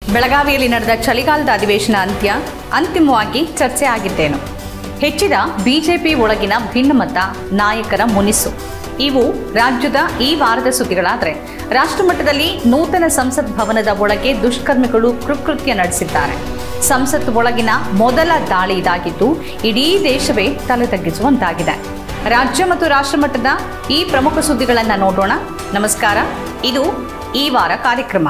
ಬೆಳಗಾವಿಯಲ್ಲಿ ನಡೆದ ಚಳಿಗಾಲದ ಅಧಿವೇಶನ ಅಂತಿಮವಾಗಿ ಚರ್ಚೆ ಆಗಿದ್ದೇನು? ಹೆಚ್ಚಿದ ಬಿಜೆಪಿ ಒಳಗಿನ ಭಿನ್ನಮತ, ನಾಯಕರ ಮುನಿಸು ಇವು ರಾಜ್ಯದ ಈ ವಾರದ ಸುದ್ದಿಗಳಾದರೆ, ರಾಷ್ಟ್ರಮಟ್ಟದಲ್ಲಿ ನೂತನ ಸಂಸತ್ ಭವನದ ಒಳಗೆ ದುಷ್ಕರ್ಮಿಗಳು ಕೃತ್ಯ ನಡೆಸಿದ್ದಾರೆ. ಸಂಸತ್ ಒಳಗಿನ ಮೊದಲ ದಾಳಿ ಇದಾಗಿದ್ದು ಇಡೀ ದೇಶವೇ ತಲೆ ತಗ್ಗಿಸುವಂತಾಗಿದೆ. ರಾಜ್ಯ ಮತ್ತು ರಾಷ್ಟ್ರಮಟ್ಟದ ಈ ಪ್ರಮುಖ ಸುದ್ದಿಗಳನ್ನು ನೋಡೋಣ. ನಮಸ್ಕಾರ, ಇದು ಈ ವಾರ ಕಾರ್ಯಕ್ರಮ.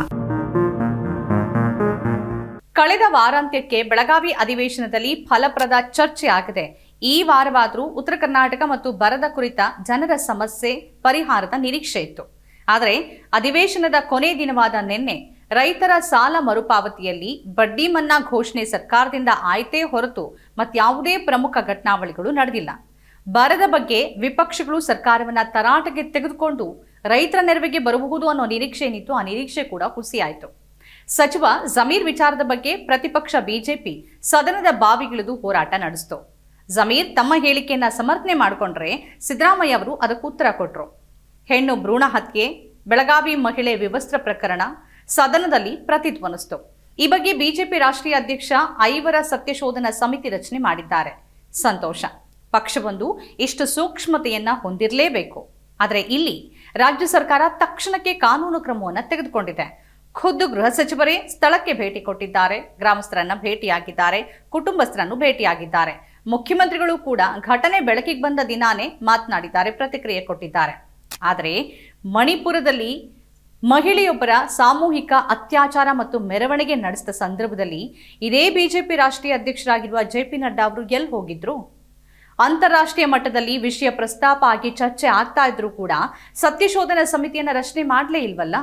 ಕಳೆದ ವಾರಾಂತ್ಯಕ್ಕೆ ಬೆಳಗಾವಿ ಅಧಿವೇಶನದಲ್ಲಿ ಫಲಪ್ರದ ಚರ್ಚೆ ಆಗಿದೆ. ಈ ವಾರವಾದರೂ ಉತ್ತರ ಕರ್ನಾಟಕ ಮತ್ತು ಬರದ ಕುರಿತ ಜನರ ಸಮಸ್ಯೆ ಪರಿಹಾರದ ನಿರೀಕ್ಷೆ ಇತ್ತು. ಆದರೆ ಅಧಿವೇಶನದ ಕೊನೆ ದಿನವಾದ ನಿನ್ನೆ ರೈತರ ಸಾಲ ಮರುಪಾವತಿಯಲ್ಲಿ ಬಡ್ಡಿ ಮನ್ನಾ ಘೋಷಣೆ ಸರ್ಕಾರದಿಂದ ಆಯ್ತೇ ಹೊರತು ಮತ್ಯಾವುದೇ ಪ್ರಮುಖ ಘಟನಾವಳಿಗಳು ನಡೆದಿಲ್ಲ. ಬರದ ಬಗ್ಗೆ ವಿಪಕ್ಷಗಳು ಸರ್ಕಾರವನ್ನ ತರಾಟೆಗೆ ತೆಗೆದುಕೊಂಡು ರೈತರ ನೆರವಿಗೆ ಬರಬಹುದು ಅನ್ನೋ ನಿರೀಕ್ಷೆ ಏನಿತ್ತು, ಆ ನಿರೀಕ್ಷೆ ಕೂಡ ಹುಸಿಯಾಯಿತು. ಸಚಿವ ಜಮೀರ್ ವಿಚಾರದ ಬಗ್ಗೆ ಪ್ರತಿಪಕ್ಷ ಬಿಜೆಪಿ ಸದನದ ಬಾವಿಗಿಳಿದು ಹೋರಾಟ ನಡೆಸಿತು. ಜಮೀರ್ ತಮ್ಮ ಹೇಳಿಕೆಯನ್ನ ಸಮರ್ಥನೆ ಮಾಡಿಕೊಂಡ್ರೆ ಸಿದ್ದರಾಮಯ್ಯ ಅವರು ಅದಕ್ಕೆ ಉತ್ತರ ಕೊಟ್ಟರು. ಹೆಣ್ಣು ಭ್ರೂಣ ಹತ್ಯೆ, ಬೆಳಗಾವಿ ಮಹಿಳೆ ವಿವಸ್ತ್ರ ಪ್ರಕರಣ ಸದನದಲ್ಲಿ ಪ್ರತಿಧ್ವನಿಸಿತು. ಈ ಬಗ್ಗೆ ಬಿಜೆಪಿ ರಾಷ್ಟ್ರೀಯ ಅಧ್ಯಕ್ಷ 5 ಸತ್ಯಶೋಧನಾ ಸಮಿತಿ ರಚನೆ ಮಾಡಿದ್ದಾರೆ. ಸಂತೋಷ. ಪಕ್ಷವೊಂದು ಇಷ್ಟು ಸೂಕ್ಷ್ಮತೆಯನ್ನ ಹೊಂದಿರಲೇಬೇಕು. ಆದರೆ ಇಲ್ಲಿ ರಾಜ್ಯ ಸರ್ಕಾರ ತಕ್ಷಣಕ್ಕೆ ಕಾನೂನು ಕ್ರಮವನ್ನು ತೆಗೆದುಕೊಂಡಿದೆ. ಖುದ್ದು ಗೃಹ ಸಚಿವರೇ ಸ್ಥಳಕ್ಕೆ ಭೇಟಿ ಕೊಟ್ಟಿದ್ದಾರೆ, ಗ್ರಾಮಸ್ಥರನ್ನ ಭೇಟಿಯಾಗಿದ್ದಾರೆ, ಕುಟುಂಬಸ್ಥರನ್ನು ಭೇಟಿಯಾಗಿದ್ದಾರೆ. ಮುಖ್ಯಮಂತ್ರಿಗಳು ಕೂಡ ಘಟನೆ ಬೆಳಕಿಗೆ ಬಂದ ದಿನಾನೇ ಮಾತನಾಡಿದ್ದಾರೆ, ಪ್ರತಿಕ್ರಿಯೆ ಕೊಟ್ಟಿದ್ದಾರೆ. ಆದರೆ ಮಣಿಪುರದಲ್ಲಿ ಮಹಿಳೆಯೊಬ್ಬರ ಸಾಮೂಹಿಕ ಅತ್ಯಾಚಾರ ಮತ್ತು ಮೆರವಣಿಗೆ ನಡೆಸಿದ ಸಂದರ್ಭದಲ್ಲಿ ಇದೇ ಬಿಜೆಪಿ ರಾಷ್ಟ್ರೀಯ ಅಧ್ಯಕ್ಷರಾಗಿರುವ ಜೆಪಿ ನಡ್ಡಾ ಅವರು ಎಲ್ಲಿ ಹೋಗಿದ್ರು? ಅಂತಾರಾಷ್ಟ್ರೀಯ ಮಟ್ಟದಲ್ಲಿ ವಿಷಯ ಪ್ರಸ್ತಾಪ ಆಗಿ ಚರ್ಚೆ ಆಗ್ತಾ ಇದ್ರೂ ಕೂಡ ಸತ್ಯಶೋಧನಾ ಸಮಿತಿಯನ್ನು ರಚನೆ ಮಾಡಲೇ ಇಲ್ವಲ್ಲ?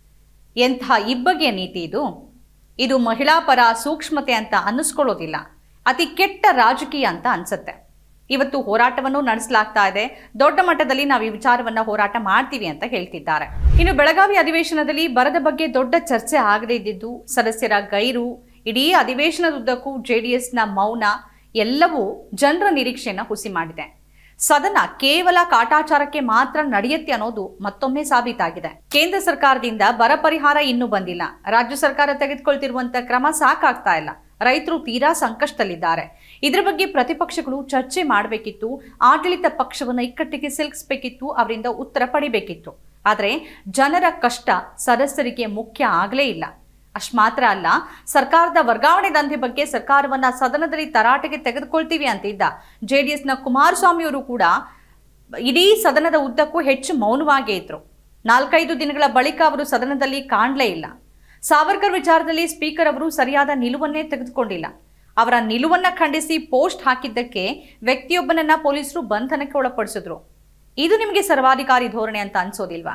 ಎಂಥ ಇಬ್ಬಗೆಯ ನೀತಿ ಇದು? ಇದು ಮಹಿಳಾ ಪರ ಸೂಕ್ಷ್ಮತೆ ಅಂತ ಅನ್ನಿಸ್ಕೊಳ್ಳೋದಿಲ್ಲ, ಅತಿ ಕೆಟ್ಟ ರಾಜಕೀಯ ಅಂತ ಅನ್ಸುತ್ತೆ. ಇವತ್ತು ಹೋರಾಟವನ್ನು ನಡೆಸಲಾಗ್ತಾ ಇದೆ. ದೊಡ್ಡ ಮಟ್ಟದಲ್ಲಿ ನಾವು ಈ ವಿಚಾರವನ್ನ ಹೋರಾಟ ಮಾಡ್ತೀವಿ ಅಂತ ಹೇಳ್ತಿದ್ದಾರೆ. ಇನ್ನು ಬೆಳಗಾವಿ ಅಧಿವೇಶನದಲ್ಲಿ ಬರದ ಬಗ್ಗೆ ದೊಡ್ಡ ಚರ್ಚೆ ಆಗದೇ ಇದ್ದಿದ್ದು, ಸದಸ್ಯರ ಗೈರು, ಇಡೀ ಅಧಿವೇಶನದುದ್ದಕ್ಕೂ ಜೆಡಿಎಸ್ನ ಮೌನ ಎಲ್ಲವೂ ಜನರ ನಿರೀಕ್ಷೆಯನ್ನು ಹುಸಿ ಮಾಡಿದೆ. ಸದನ ಕೇವಲ ಕಾಟಾಚಾರಕ್ಕೆ ಮಾತ್ರ ನಡೆಯುತ್ತೆ ಅನ್ನೋದು ಮತ್ತೊಮ್ಮೆ ಸಾಬೀತಾಗಿದೆ. ಕೇಂದ್ರ ಸರ್ಕಾರದಿಂದ ಬರ ಪರಿಹಾರ ಇನ್ನೂ ಬಂದಿಲ್ಲ. ರಾಜ್ಯ ಸರ್ಕಾರ ತೆಗೆದುಕೊಳ್ತಿರುವಂತಹ ಕ್ರಮ ಸಾಕಾಗ್ತಾ ಇಲ್ಲ. ರೈತರು ತೀರಾ ಸಂಕಷ್ಟದಲ್ಲಿದ್ದಾರೆ. ಇದರ ಬಗ್ಗೆ ಪ್ರತಿಪಕ್ಷಗಳು ಚರ್ಚೆ ಮಾಡಬೇಕಿತ್ತು. ಆಡಳಿತ ಪಕ್ಷವನ್ನು ಇಕ್ಕಟ್ಟಿಗೆ ಸಿಲುಕಿಸಬೇಕಿತ್ತು, ಅವರಿಂದ ಉತ್ತರ ಪಡಿಬೇಕಿತ್ತು. ಆದರೆ ಜನರ ಕಷ್ಟ ಸದಸ್ಯರಿಗೆ ಮುಖ್ಯ ಆಗಲೇ ಇಲ್ಲ. ಅಷ್ಟು ಮಾತ್ರ ಅಲ್ಲ, ಸರ್ಕಾರದ ವರ್ಗಾವಣೆ ದಂಧೆ ಬಗ್ಗೆ ಸರ್ಕಾರವನ್ನ ಸದನದಲ್ಲಿ ತರಾಟೆಗೆ ತೆಗೆದುಕೊಳ್ತೀವಿ ಅಂತಿದ್ದ ಜೆಡಿಎಸ್ನ ಕುಮಾರಸ್ವಾಮಿ ಅವರು ಕೂಡ ಇಡೀ ಸದನದ ಉದ್ದಕ್ಕೂ ಹೆಚ್ಚು ಮೌನವಾಗೇ ಇದ್ರು. 4-5 ದಿನಗಳ ಬಳಿಕ ಅವರು ಸದನದಲ್ಲಿ ಕಾಣಲೇ ಇಲ್ಲ. ಸಾವರ್ಕರ್ ವಿಚಾರದಲ್ಲಿ ಸ್ಪೀಕರ್ ಅವರು ಸರಿಯಾದ ನಿಲುವನ್ನೇ ತೆಗೆದುಕೊಂಡಿಲ್ಲ. ಅವರ ನಿಲುವನ್ನ ಖಂಡಿಸಿ ಪೋಸ್ಟ್ ಹಾಕಿದ್ದಕ್ಕೆ ವ್ಯಕ್ತಿಯೊಬ್ಬನನ್ನ ಪೊಲೀಸರು ಬಂಧನಕ್ಕೆ ಒಳಪಡಿಸಿದ್ರು. ಇದು ನಿಮಗೆ ಸರ್ವಾಧಿಕಾರಿ ಧೋರಣೆ ಅಂತ ಅನ್ಸೋದಿಲ್ವಾ?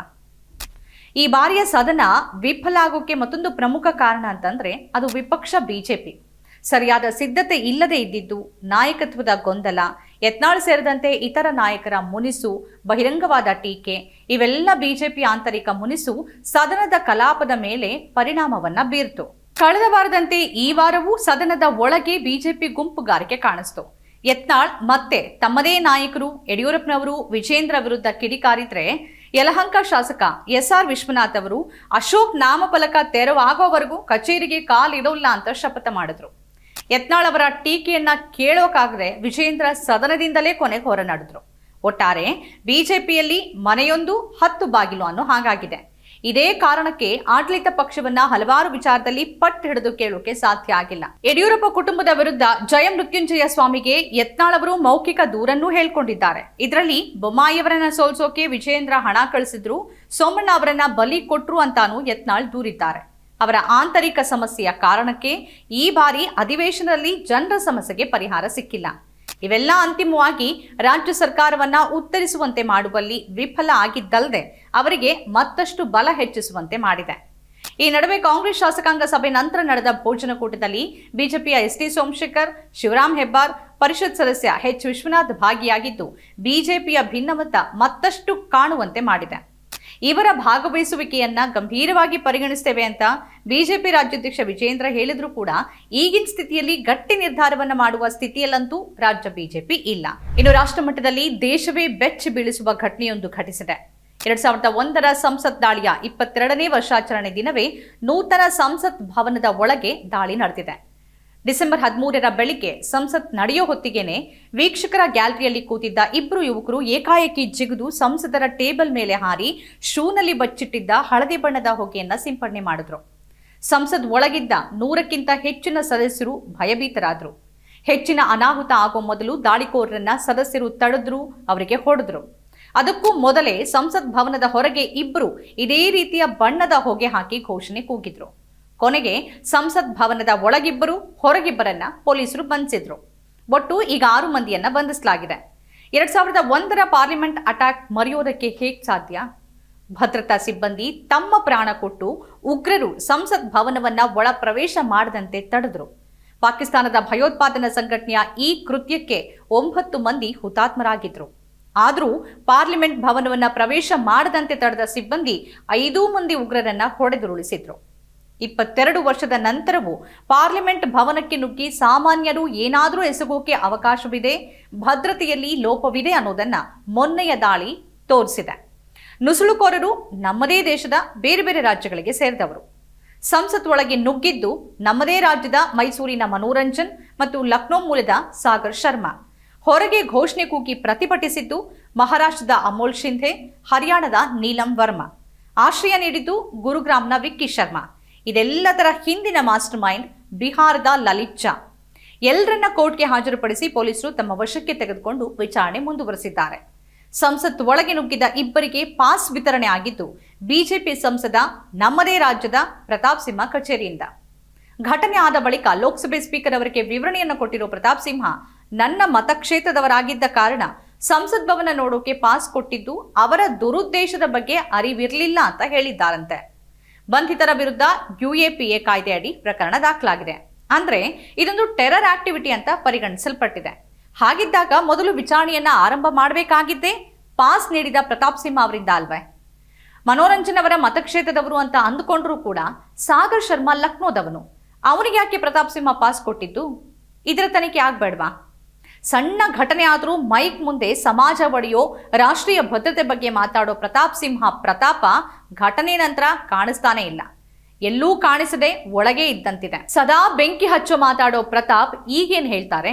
ಈ ಬಾರಿಯ ಸದನ ವಿಫಲ ಆಗೋಕೆ ಮತ್ತೊಂದು ಪ್ರಮುಖ ಕಾರಣ ಅಂತಂದ್ರೆ ಅದು ವಿಪಕ್ಷ ಬಿಜೆಪಿ. ಸರಿಯಾದ ಸಿದ್ಧತೆ ಇಲ್ಲದೆ ಇದ್ದಿದ್ದು, ನಾಯಕತ್ವದ ಗೊಂದಲ, ಯತ್ನಾಳ್ ಸೇರಿದಂತೆ ಇತರ ನಾಯಕರ ಮುನಿಸು, ಬಹಿರಂಗವಾದ ಟೀಕೆ ಇವೆಲ್ಲ ಬಿಜೆಪಿ ಆಂತರಿಕ ಮುನಿಸು ಸದನದ ಕಲಾಪದ ಮೇಲೆ ಪರಿಣಾಮವನ್ನ ಬೀರ್ತು. ಕಳೆದ ವಾರದಂತೆ ಈ ವಾರವೂ ಸದನದ ಒಳಗೆ ಬಿಜೆಪಿ ಗುಂಪುಗಾರಿಕೆ ಕಾಣಿಸ್ತು. ಯತ್ನಾಳ್ ಮತ್ತೆ ತಮ್ಮದೇ ನಾಯಕರು ಯಡಿಯೂರಪ್ಪನವರು ವಿಜೇಂದ್ರ ವಿರುದ್ಧ ಕಿಡಿಕಾರಿದ್ರೆ, ಯಲಹಂಕ ಶಾಸಕ SR ವಿಶ್ವನಾಥ್ ಅವರು ಅಶೋಕ್ ನಾಮಫಲಕ ತೆರವಾಗೋವರೆಗೂ ಕಚೇರಿಗೆ ಕಾಲಿಡೋಲ್ಲ ಅಂತ ಶಪಥ ಮಾಡಿದ್ರು. ಯತ್ನಾಳ್ ಅವರ ಟೀಕೆಯನ್ನ ಕೇಳೋಕಾಗದೆ ವಿಜೇಂದ್ರ ಸದನದಿಂದಲೇ ಕೊನೆಗೆ ಹೊರ ನಡೆದ್ರು. ಒಟ್ಟಾರೆ ಬಿಜೆಪಿಯಲ್ಲಿ ಮನೆಯೊಂದು 10 ಬಾಗಿಲು ಅನ್ನೋ ಹಾಗಾಗಿದೆ. ಇದೇ ಕಾರಣಕ್ಕೆ ಆಡಳಿತ ಪಕ್ಷವನ್ನ ಹಲವಾರು ವಿಚಾರದಲ್ಲಿ ಪಟ್ಟು ಹಿಡಿದು ಕೇಳೋಕೆ ಸಾಧ್ಯ ಆಗಿಲ್ಲ. ಯಡಿಯೂರಪ್ಪ ಕುಟುಂಬದ ವಿರುದ್ಧ ಜಯಮೃತ್ಯುಂಜಯ ಸ್ವಾಮಿಗೆ ಯತ್ನಾಳ್ ಅವರು ಮೌಖಿಕ ದೂರನ್ನೂ ಹೇಳ್ಕೊಂಡಿದ್ದಾರೆ. ಇದರಲ್ಲಿ ಬೊಮ್ಮಾಯಿಯವರನ್ನ ಸೋಲ್ಸೋಕೆ ವಿಜೇಂದ್ರ ಹಣ ಕಳಿಸಿದ್ರು, ಸೋಮಣ್ಣ ಅವರನ್ನ ಬಲಿ ಕೊಟ್ರು ಅಂತಾನೂ ಯತ್ನಾಳ್ ದೂರಿದ್ದಾರೆ. ಅವರ ಆಂತರಿಕ ಸಮಸ್ಯೆಯ ಕಾರಣಕ್ಕೆ ಈ ಬಾರಿ ಅಧಿವೇಶನದಲ್ಲಿ ಜನರ ಸಮಸ್ಯೆಗೆ ಪರಿಹಾರ ಸಿಕ್ಕಿಲ್ಲ. ಇವೆಲ್ಲ ಅಂತಿಮವಾಗಿ ರಾಜ್ಯ ಸರ್ಕಾರವನ್ನ ಉತ್ತರಿಸುವಂತೆ ಮಾಡುವಲ್ಲಿ ವಿಫಲ ಆಗಿದ್ದಲ್ಲದೆ ಅವರಿಗೆ ಮತ್ತಷ್ಟು ಬಲ ಹೆಚ್ಚಿಸುವಂತೆ ಮಾಡಿದೆ. ಈ ನಡುವೆ ಕಾಂಗ್ರೆಸ್ ಶಾಸಕಾಂಗ ಸಭೆ ನಂತರ ನಡೆದ ಭೋಜನಕೂಟದಲ್ಲಿ ಬಿಜೆಪಿಯ ST ಸೋಮಶೇಖರ್, ಶಿವರಾಮ್ ಹೆಬ್ಬಾರ್, ಪರಿಷತ್ ಸದಸ್ಯ H ವಿಶ್ವನಾಥ್ ಭಾಗಿಯಾಗಿದ್ದು ಬಿಜೆಪಿಯ ಭಿನ್ನಮತ ಮತ್ತಷ್ಟು ಕಾಣುವಂತೆ ಮಾಡಿದೆ. ಇವರ ಭಾಗವಹಿಸುವಿಕೆಯನ್ನ ಗಂಭೀರವಾಗಿ ಪರಿಗಣಿಸುತ್ತೇವೆ ಅಂತ ಬಿಜೆಪಿ ರಾಜ್ಯಾಧ್ಯಕ್ಷ ವಿಜೇಂದ್ರ ಹೇಳಿದ್ರು ಕೂಡ ಈಗಿನ ಸ್ಥಿತಿಯಲ್ಲಿ ಗಟ್ಟಿ ನಿರ್ಧಾರವನ್ನ ಮಾಡುವ ಸ್ಥಿತಿಯಲ್ಲಂತೂ ರಾಜ್ಯ ಬಿಜೆಪಿ ಇಲ್ಲ. ಇನ್ನು ರಾಷ್ಟ್ರ ಮಟ್ಟದಲ್ಲಿ ದೇಶವೇ ಬೆಚ್ಚಿ ಬೀಳಿಸುವ ಘಟನೆಯೊಂದು ಘಟಿಸಿದೆ. 2001ರ ಸಂಸತ್ ದಾಳಿಯ 22ನೇ ವರ್ಷಾಚರಣೆ ದಿನವೇ ನೂತನ ಸಂಸತ್ ಭವನದ ಒಳಗೆ ದಾಳಿ ನಡೆದಿದೆ. ಡಿಸೆಂಬರ್ 13ರ ಬೆಳಿಗ್ಗೆ ಸಂಸತ್ ನಡೆಯೋ ಹೊತ್ತಿಗೆನೆ ವೀಕ್ಷಕರ ಗ್ಯಾಲರಿಯಲ್ಲಿ ಕೂತಿದ್ದ ಇಬ್ಬರು ಯುವಕರು ಏಕಾಏಕಿ ಜಿಗಿದು ಸಂಸದರ ಟೇಬಲ್ ಮೇಲೆ ಹಾರಿ ಶೂನಲ್ಲಿ ಬಚ್ಚಿಟ್ಟಿದ್ದ ಹಳದಿ ಬಣ್ಣದ ಹೊಗೆಯನ್ನ ಸಿಂಪಡಣೆ ಮಾಡಿದ್ರು. ಸಂಸತ್ ಒಳಗಿದ್ದ 100ಕ್ಕಿಂತ ಹೆಚ್ಚಿನ ಸದಸ್ಯರು ಭಯಭೀತರಾದ್ರು. ಹೆಚ್ಚಿನ ಅನಾಹುತ ಆಗೋ ಮೊದಲು ದಾಳಿಕೋರರನ್ನ ಸದಸ್ಯರು ತಡೆದ್ರು, ಅವರಿಗೆ ಹೊಡೆದ್ರು. ಅದಕ್ಕೂ ಮೊದಲೇ ಸಂಸತ್ ಭವನದ ಹೊರಗೆ ಇಬ್ಬರು ಇದೇ ರೀತಿಯ ಬಣ್ಣದ ಹೊಗೆ ಹಾಕಿ ಘೋಷಣೆ ಕೂಗಿದ್ರು. ಕೊನೆಗೆ ಸಂಸತ್ ಭವನದ ಒಳಗಿಬ್ಬರು ಹೊರಗಿಬ್ಬರನ್ನ ಪೊಲೀಸರು ಬಂಧಿಸಿದ್ರು. ಒಟ್ಟು ಈಗ 6 ಮಂದಿಯನ್ನ ಬಂಧಿಸಲಾಗಿದೆ. 2001ರ ಪಾರ್ಲಿಮೆಂಟ್ ಅಟ್ಯಾಕ್ ಮರೆಯೋದಕ್ಕೆ ಹೇಗೆ ಸಾಧ್ಯ? ಭದ್ರತಾ ಸಿಬ್ಬಂದಿ ತಮ್ಮ ಪ್ರಾಣ ಕೊಟ್ಟು ಉಗ್ರರು ಸಂಸತ್ ಭವನವನ್ನ ಒಳ ಪ್ರವೇಶ ಮಾಡದಂತೆ ತಡೆದ್ರು. ಪಾಕಿಸ್ತಾನದ ಭಯೋತ್ಪಾದನಾ ಸಂಘಟನೆಯ ಈ ಕೃತ್ಯಕ್ಕೆ 9 ಮಂದಿ ಹುತಾತ್ಮರಾಗಿದ್ರು. ಆದರೂ ಪಾರ್ಲಿಮೆಂಟ್ ಭವನವನ್ನ ಪ್ರವೇಶ ಮಾಡದಂತೆ ತಡೆದ ಸಿಬ್ಬಂದಿ 5 ಮಂದಿ ಉಗ್ರರನ್ನ ಹೊಡೆದುರುಳಿಸಿದ್ರು. 22 ವರ್ಷದ ನಂತರವೂ ಪಾರ್ಲಿಮೆಂಟ್ ಭವನಕ್ಕೆ ನುಗ್ಗಿ ಸಾಮಾನ್ಯರು ಏನಾದರೂ ಎಸಗೋಕೆ ಅವಕಾಶವಿದೆ, ಭದ್ರತೆಯಲ್ಲಿ ಲೋಪವಿದೆ ಅನ್ನೋದನ್ನ ಮೊನ್ನೆಯ ದಾಳಿ ತೋರಿಸಿದೆ. ನುಸುಳುಕೋರರು ನಮ್ಮದೇ ದೇಶದ ಬೇರೆ ಬೇರೆ ರಾಜ್ಯಗಳಿಗೆ ಸೇರಿದವರು. ಸಂಸತ್ ಒಳಗೆ ನುಗ್ಗಿದ್ದು ನಮ್ಮದೇ ರಾಜ್ಯದ ಮೈಸೂರಿನ ಮನೋರಂಜನ್ ಮತ್ತು ಲಕ್ನೋ ಮೂಲದ ಸಾಗರ್ ಶರ್ಮಾ. ಹೊರಗೆ ಘೋಷಣೆ ಕೂಗಿ ಪ್ರತಿಭಟಿಸಿದ್ದು ಮಹಾರಾಷ್ಟ್ರದ ಅಮೋಲ್ ಶಿಂಧೆ, ಹರಿಯಾಣದ ನೀಲಂ ವರ್ಮಾ. ಆಶ್ರಯ ನೀಡಿದ್ದು ಗುರುಗ್ರಾಮ್ನ ವಿಕ್ಕಿ ಶರ್ಮಾ. ಇದೆಲ್ಲದರ ಹಿಂದಿನ ಮಾಸ್ಟರ್ ಮೈಂಡ್ ಬಿಹಾರದ ಲಲಿತ್ ಝಾ. ಎಲ್ಲರನ್ನ ಕೋರ್ಟ್ಗೆ ಹಾಜರುಪಡಿಸಿ ಪೊಲೀಸರು ತಮ್ಮ ವಶಕ್ಕೆ ತೆಗೆದುಕೊಂಡು ವಿಚಾರಣೆ ಮುಂದುವರೆಸಿದ್ದಾರೆ. ಸಂಸತ್ ಒಳಗೆ ನುಗ್ಗಿದ ಇಬ್ಬರಿಗೆ ಪಾಸ್ ವಿತರಣೆ ಆಗಿದ್ದು ಬಿಜೆಪಿ ಸಂಸದ ನಮ್ಮದೇ ರಾಜ್ಯದ ಪ್ರತಾಪ್ ಸಿಂಹ ಕಚೇರಿಯಿಂದ. ಘಟನೆ ಆದ ಬಳಿಕ ಲೋಕಸಭೆ ಸ್ಪೀಕರ್ ಅವರಿಗೆ ವಿವರಣೆಯನ್ನು ಕೊಟ್ಟಿರೋ ಪ್ರತಾಪ್ ಸಿಂಹ, ನನ್ನ ಮತಕ್ಷೇತ್ರದವರಾಗಿದ್ದ ಕಾರಣ ಸಂಸತ್ ಭವನ ನೋಡೋಕೆ ಪಾಸ್ ಕೊಟ್ಟಿದ್ದು ಅವರ ದುರುದ್ದೇಶದ ಬಗ್ಗೆ ಅರಿವಿರಲಿಲ್ಲ ಅಂತ ಹೇಳಿದ್ದಾರಂತೆ. ಬಂಧಿತರ ವಿರುದ್ಧ UAPA ಕಾಯ್ದೆಯಡಿ ಪ್ರಕರಣ ದಾಖಲಾಗಿದೆ. ಅಂದ್ರೆ ಇದೊಂದು ಟೆರರ್ ಆಕ್ಟಿವಿಟಿ ಅಂತ ಪರಿಗಣಿಸಲ್ಪಟ್ಟಿದೆ. ಹಾಗಿದ್ದಾಗ ಮೊದಲು ವಿಚಾರಣೆಯನ್ನ ಆರಂಭ ಮಾಡಬೇಕಾಗಿದ್ದೇ ಪಾಸ್ ನೀಡಿದ ಪ್ರತಾಪ್ ಸಿಂಹ ಅವರಿಂದ ಅಲ್ವೇ? ಮನೋರಂಜನ್ ಅವರ ಮತಕ್ಷೇತ್ರದವರು ಅಂತ ಅಂದುಕೊಂಡ್ರೂ ಕೂಡ ಸಾಗರ್ ಶರ್ಮಾ ಲಕ್ನೋದವನು. ಅವನಿಗೆ ಯಾಕೆ ಪ್ರತಾಪ್ ಸಿಂಹ ಪಾಸ್ ಕೊಟ್ಟಿದ್ದು? ಇದರ ತನಿಖೆ ಆಗ್ಬೇಡ್ವಾ? ಸಣ್ಣ ಘಟನೆ ಆದರೂ ಮೈಕ್ ಮುಂದೆ ಸಮಾಜ ಒಡೆಯೋ, ರಾಷ್ಟ್ರೀಯ ಭದ್ರತೆ ಬಗ್ಗೆ ಮಾತಾಡೋ ಪ್ರತಾಪ್ ಸಿಂಹ ಪ್ರತಾಪ ಘಟನೆ ನಂತರ ಕಾಣಿಸ್ತಾನೆ ಇಲ್ಲ. ಎಲ್ಲೂ ಕಾಣಿಸದೆ ಒಳಗೆ ಇದ್ದಂತಿದೆ. ಸದಾ ಬೆಂಕಿ ಹಚ್ಚೋ ಮಾತಾಡೋ ಪ್ರತಾಪ್ ಈಗೇನ್ ಹೇಳ್ತಾರೆ?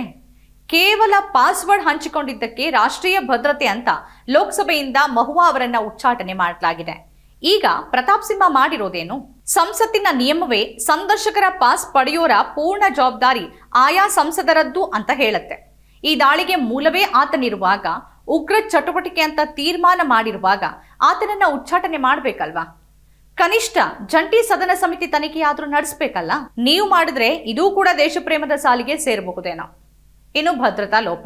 ಕೇವಲ ಪಾಸ್ವರ್ಡ್ ಹಂಚಿಕೊಂಡಿದ್ದಕ್ಕೆ ರಾಷ್ಟ್ರೀಯ ಭದ್ರತೆ ಅಂತ ಲೋಕಸಭೆಯಿಂದ ಮಹುವಾ ಅವರನ್ನ ಉಚ್ಚಾಟನೆ ಮಾಡಲಾಗಿದೆ. ಈಗ ಪ್ರತಾಪ್ ಸಿಂಹ ಮಾಡಿರೋದೇನು? ಸಂಸತ್ತಿನ ನಿಯಮವೇ ಸಂದರ್ಶಕರ ಪಾಸ್ ಪಡೆಯೋರ ಪೂರ್ಣ ಜವಾಬ್ದಾರಿ ಆಯಾ ಸಂಸದರದ್ದು ಅಂತ ಹೇಳುತ್ತೆ. ಈ ದಾಳಿಗೆ ಮೂಲವೇ ಆತನಿರುವಾಗ, ಉಗ್ರ ಚಟುವಟಿಕೆ ಅಂತ ತೀರ್ಮಾನ ಮಾಡಿರುವಾಗ ಆತನನ್ನ ಉಚ್ಚಾಟನೆ ಮಾಡ್ಬೇಕಲ್ವಾ? ಕನಿಷ್ಠ ಜಂಟಿ ಸದನ ಸಮಿತಿ ತನಿಖೆಯಾದ್ರೂ ನಡೆಸಬೇಕಲ್ಲ? ನೀವು ಮಾಡಿದ್ರೆ ಇದೂ ಕೂಡ ದೇಶಪ್ರೇಮದ ಸಾಲಿಗೆ ಸೇರಬಹುದೇನೋ. ಇನ್ನು ಭದ್ರತಾ ಲೋಪ.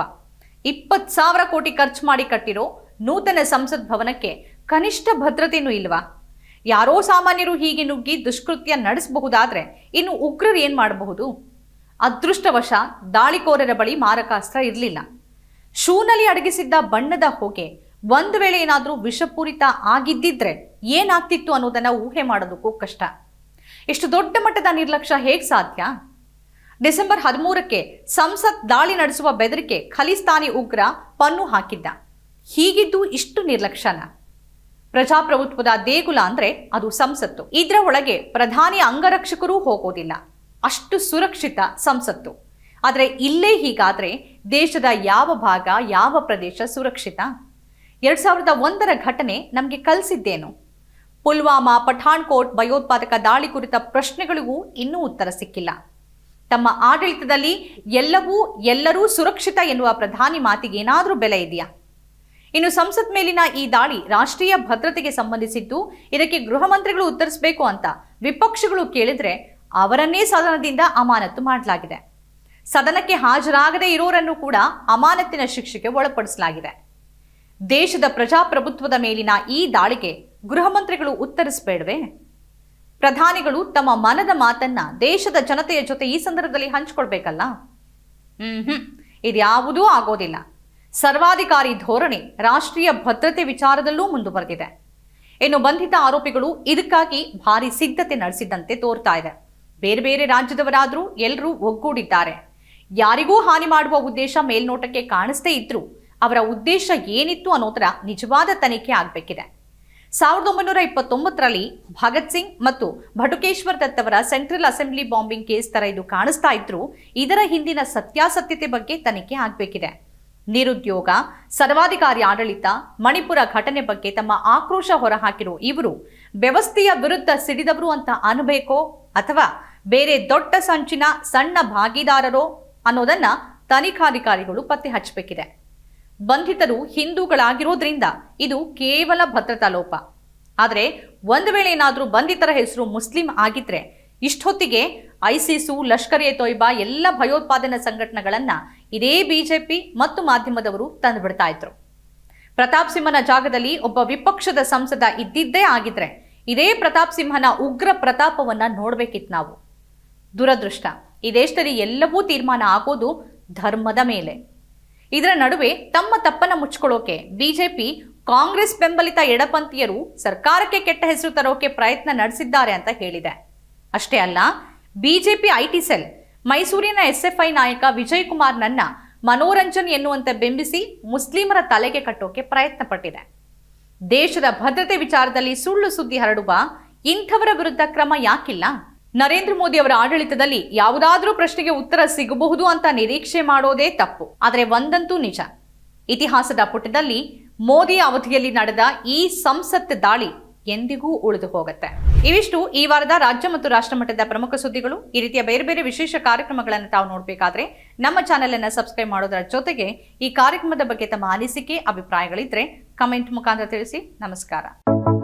20,000 ಕೋಟಿ ಖರ್ಚು ಮಾಡಿ ಕಟ್ಟಿರೋ ನೂತನ ಸಂಸತ್ ಭವನಕ್ಕೆ ಕನಿಷ್ಠ ಭದ್ರತೆನೂ ಇಲ್ವಾ? ಯಾರೋ ಸಾಮಾನ್ಯರು ಹೀಗೆ ನುಗ್ಗಿ ದುಷ್ಕೃತ್ಯ ನಡೆಸಬಹುದಾದ್ರೆ ಇನ್ನು ಉಗ್ರರು ಏನ್ ಮಾಡಬಹುದು? ಅದೃಷ್ಟವಶ ದಾಳಿಕೋರರ ಬಳಿ ಮಾರಕಾಸ್ತ್ರ ಇರಲಿಲ್ಲ. ಶೂನಲ್ಲಿ ಅಡಗಿಸಿದ್ದ ಬಣ್ಣದ ಹೊಗೆ ಒಂದು ವೇಳೆ ಏನಾದ್ರೂ ವಿಷಪೂರಿತ ಆಗಿದ್ದಿದ್ರೆ ಏನಾಗ್ತಿತ್ತು ಅನ್ನೋದನ್ನ ಊಹೆ ಮಾಡೋದಕ್ಕೂ ಕಷ್ಟ. ಇಷ್ಟು ದೊಡ್ಡ ಮಟ್ಟದ ನಿರ್ಲಕ್ಷ್ಯ ಹೇಗ್ ಸಾಧ್ಯ? ಡಿಸೆಂಬರ್ 13ಕ್ಕೆ ಸಂಸತ್ ದಾಳಿ ನಡೆಸುವ ಬೆದರಿಕೆ ಖಲಿಸ್ತಾನಿ ಉಗ್ರ ಪನ್ನು ಹಾಕಿದ್ದ. ಹೀಗಿದ್ದು ಇಷ್ಟು ನಿರ್ಲಕ್ಷ್ಯನ? ಪ್ರಜಾಪ್ರಭುತ್ವದ ದೇಗುಲ ಅಂದ್ರೆ ಅದು ಸಂಸತ್ತು. ಇದರ ಒಳಗೆ ಪ್ರಧಾನಿ ಅಂಗರಕ್ಷಕರೂ ಹೋಗೋದಿಲ್ಲ. ಅಷ್ಟು ಸುರಕ್ಷಿತ ಸಂಸತ್ತು. ಆದರೆ ಇಲ್ಲೇ ಹೀಗಾದ್ರೆ ದೇಶದ ಯಾವ ಭಾಗ, ಯಾವ ಪ್ರದೇಶ ಸುರಕ್ಷಿತ? 2001ರ ಘಟನೆ ನಮಗೆ ಕಲಿಸಿದ್ದೇನು? ಪುಲ್ವಾಮಾ, ಪಠಾಣ್ಕೋಟ್ ಭಯೋತ್ಪಾದಕ ದಾಳಿ ಕುರಿತ ಪ್ರಶ್ನೆಗಳಿಗೂ ಇನ್ನೂ ಉತ್ತರ ಸಿಕ್ಕಿಲ್ಲ. ತಮ್ಮ ಆಡಳಿತದಲ್ಲಿ ಎಲ್ಲರೂ ಸುರಕ್ಷಿತ ಎನ್ನುವ ಪ್ರಧಾನಿ ಮಾತಿಗೆ ಏನಾದರೂ ಬೆಲೆ ಇದೆಯಾ? ಇನ್ನು ಸಂಸತ್ ಮೇಲಿನ ಈ ದಾಳಿ ರಾಷ್ಟ್ರೀಯ ಭದ್ರತೆಗೆ ಸಂಬಂಧಿಸಿದ್ದು, ಇದಕ್ಕೆ ಗೃಹ ಮಂತ್ರಿಗಳು ಉತ್ತರಿಸಬೇಕು ಅಂತ ವಿಪಕ್ಷಗಳು ಕೇಳಿದ್ರೆ ಅವರನ್ನೇ ಸದನದಿಂದ ಅಮಾನತು ಮಾಡಲಾಗಿದೆ. ಸದನಕ್ಕೆ ಹಾಜರಾಗದೇ ಇರೋರನ್ನು ಕೂಡ ಅಮಾನತಿನ ಶಿಕ್ಷೆಗೆ ಒಳಪಡಿಸಲಾಗಿದೆ. ದೇಶದ ಪ್ರಜಾಪ್ರಭುತ್ವದ ಮೇಲಿನ ಈ ದಾಳಿಗೆ ಗೃಹ ಮಂತ್ರಿಗಳು ಉತ್ತರಿಸಬೇಡವೇ? ಪ್ರಧಾನಿಗಳು ತಮ್ಮ ಮನದ ಮಾತನ್ನ ದೇಶದ ಜನತೆಯ ಜೊತೆ ಈ ಸಂದರ್ಭದಲ್ಲಿ ಹಂಚಿಕೊಳ್ಬೇಕಲ್ಲ? ಇದ್ಯಾವುದೂ ಆಗೋದಿಲ್ಲ. ಸರ್ವಾಧಿಕಾರಿ ಧೋರಣೆ ರಾಷ್ಟ್ರೀಯ ಭದ್ರತೆ ವಿಚಾರದಲ್ಲೂ ಮುಂದುವರೆದಿದೆ. ಇನ್ನು ಬಂಧಿತ ಆರೋಪಿಗಳು ಇದಕ್ಕಾಗಿ ಭಾರಿ ಸಿದ್ಧತೆ ನಡೆಸಿದಂತೆ ತೋರ್ತಾ ಇದೆ. ಬೇರೆ ಬೇರೆ ರಾಜ್ಯದವರಾದ್ರೂ ಎಲ್ಲರೂ ಒಗ್ಗೂಡಿದ್ದಾರೆ. ಯಾರಿಗೂ ಹಾನಿ ಮಾಡುವ ಉದ್ದೇಶ ಮೇಲ್ನೋಟಕ್ಕೆ ಕಾಣಿಸದೇ ಇದ್ರೂ ಅವರ ಉದ್ದೇಶ ಏನಿತ್ತು ಅನ್ನೋದರ ನಿಜವಾದ ತನಿಖೆ ಆಗ್ಬೇಕಿದೆ. 1929ರಲ್ಲಿ ಭಗತ್ ಸಿಂಗ್ ಮತ್ತು ಭಟುಕೇಶ್ವರ್ ದತ್ ಅವರ ಸೆಂಟ್ರಲ್ ಅಸೆಂಬ್ಲಿ ಬಾಂಬಿಂಗ್ ಕೇಸ್ ತರ ಇದು ಕಾಣಿಸ್ತಾ ಇದ್ರು, ಇದರ ಹಿಂದಿನ ಸತ್ಯಾಸತ್ಯತೆ ಬಗ್ಗೆ ತನಿಖೆ ಆಗಬೇಕಿದೆ. ನಿರುದ್ಯೋಗ, ಸರ್ವಾಧಿಕಾರಿ ಆಡಳಿತ, ಮಣಿಪುರ ಘಟನೆ ಬಗ್ಗೆ ತಮ್ಮ ಆಕ್ರೋಶ ಹೊರಹಾಕಿರೋ ಇವರು ವ್ಯವಸ್ಥೆಯ ವಿರುದ್ಧ ಸಿಡಿದವರು ಅಂತ ಅನ್ಬೇಕೋ ಅಥವಾ ಬೇರೆ ದೊಡ್ಡ ಸಂಚಿನ ಸಣ್ಣ ಭಾಗಿದಾರರೋ ಅನ್ನೋದನ್ನ ತನಿಖಾಧಿಕಾರಿಗಳು ಪತ್ತೆ ಹಚ್ಚಬೇಕಿದೆ. ಬಂಧಿತರು ಹಿಂದೂಗಳಾಗಿರೋದ್ರಿಂದ ಇದು ಕೇವಲ ಭದ್ರತಾ ಲೋಪ. ಆದರೆ ಒಂದು ವೇಳೆ ಏನಾದರೂ ಬಂಧಿತರ ಹೆಸರು ಮುಸ್ಲಿಂ ಆಗಿದ್ರೆ ಇಷ್ಟೊತ್ತಿಗೆ ಐಸಿಸು, ಲಷ್ಕರ್ ಎ ತೊಯ್ಬಾ ಎಲ್ಲ ಭಯೋತ್ಪಾದನಾ ಸಂಘಟನೆಗಳನ್ನ ಇದೇ ಬಿಜೆಪಿ ಮತ್ತು ಮಾಧ್ಯಮದವರು ತಂದುಬಿಡ್ತಾ ಇದ್ರು. ಪ್ರತಾಪ್ ಸಿಂಹನ ಜಾಗದಲ್ಲಿ ಒಬ್ಬ ವಿಪಕ್ಷದ ಸಂಸದ ಇದ್ದಿದ್ದೇ ಆಗಿದ್ರೆ ಇದೇ ಪ್ರತಾಪ್ ಸಿಂಹನ ಉಗ್ರ ಪ್ರತಾಪವನ್ನ ನೋಡ್ಬೇಕಿತ್ತು ನಾವು. ದುರದೃಷ್ಟ, ಈ ದೇಶದಲ್ಲಿ ಎಲ್ಲವೂ ತೀರ್ಮಾನ ಆಗೋದು ಧರ್ಮದ ಮೇಲೆ. ಇದರ ನಡುವೆ ತಮ್ಮ ತಪ್ಪನ್ನ ಮುಚ್ಕೊಳ್ಳೋಕೆ ಬಿಜೆಪಿ, ಕಾಂಗ್ರೆಸ್ ಬೆಂಬಲಿತ ಎಡಪಂಥೀಯರು ಸರ್ಕಾರಕ್ಕೆ ಕೆಟ್ಟ ಹೆಸರು ತರೋಕೆ ಪ್ರಯತ್ನ ನಡೆಸಿದ್ದಾರೆ ಅಂತ ಹೇಳಿದೆ. ಅಷ್ಟೇ ಅಲ್ಲ, ಬಿಜೆಪಿ ಐಟಿ ಸೆಲ್ ಮೈಸೂರಿನ ಎಸ್ಎಫ್ಐ ನಾಯಕ ವಿಜಯ್ ಕುಮಾರ್ನನ್ನ ಮನೋರಂಜನ್ ಎನ್ನುವಂತೆ ಬಿಂಬಿಸಿ ಮುಸ್ಲಿಮರ ತಲೆಗೆ ಕಟ್ಟೋಕೆ ಪ್ರಯತ್ನ ಪಟ್ಟಿದೆ. ದೇಶದ ಭದ್ರತೆ ವಿಚಾರದಲ್ಲಿ ಸುಳ್ಳು ಸುದ್ದಿ ಹರಡುವ ಇಂಥವರ ವಿರುದ್ಧ ಕ್ರಮ ಯಾಕಿಲ್ಲ? ನರೇಂದ್ರ ಮೋದಿ ಅವರ ಆಡಳಿತದಲ್ಲಿ ಯಾವುದಾದ್ರೂ ಪ್ರಶ್ನೆಗೆ ಉತ್ತರ ಸಿಗಬಹುದು ಅಂತ ನಿರೀಕ್ಷೆ ಮಾಡೋದೇ ತಪ್ಪು. ಆದರೆ ಒಂದಂತೂ ನಿಜ, ಇತಿಹಾಸದ ಪುಟದಲ್ಲಿ ಮೋದಿ ಅವಧಿಯಲ್ಲಿ ನಡೆದ ಈ ಸಂಸತ್ ದಾಳಿ ಎಂದಿಗೂ ಉಳಿದು ಹೋಗುತ್ತೆ. ಇವಿಷ್ಟು ಈ ವಾರದ ರಾಜ್ಯ ಮತ್ತು ರಾಷ್ಟ್ರ ಮಟ್ಟದ ಪ್ರಮುಖ ಸುದ್ದಿಗಳು. ಈ ರೀತಿಯ ಬೇರೆ ಬೇರೆ ವಿಶೇಷ ಕಾರ್ಯಕ್ರಮಗಳನ್ನು ತಾವು ನೋಡಬೇಕಾದ್ರೆ ನಮ್ಮ ಚಾನೆಲ್ ಅನ್ನು ಸಬ್ಸ್ಕ್ರೈಬ್ ಮಾಡೋದರ ಜೊತೆಗೆ ಈ ಕಾರ್ಯಕ್ರಮದ ಬಗ್ಗೆ ತಮ್ಮ ಅನಿಸಿಕೆ, ಅಭಿಪ್ರಾಯಗಳಿದ್ರೆ ಕಮೆಂಟ್ ಮುಖಾಂತರ ತಿಳಿಸಿ. ನಮಸ್ಕಾರ.